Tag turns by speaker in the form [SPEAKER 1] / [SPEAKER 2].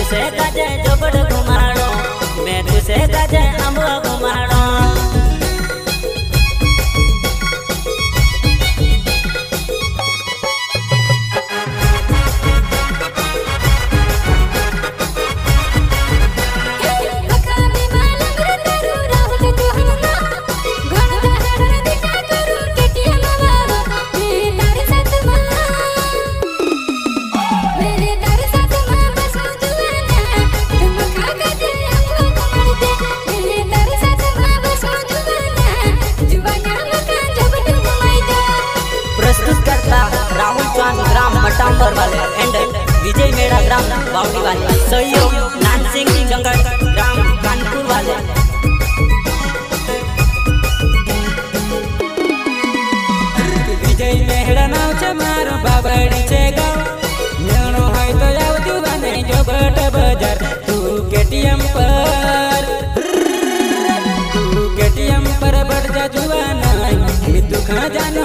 [SPEAKER 1] तुसे काजे जोबड़ घुमाड़ो, मैं तुसे काजे अम्बो घुमाड़ो। राहुल चांद ग्राम मटांबर वाले एंड विजय मेड़ा ग्राम बावड़ी वाले, सहयोग नानसिंह जंगल ग्राम कानपुर वाले।
[SPEAKER 2] विजय मेड़ा नाव छे मारो बावड़ी छे गाँव, न्याणो है तो आवजू बने जो बट बजार। तू केटीएम पर बढ़ जा जुआना, मैं तू खा जानो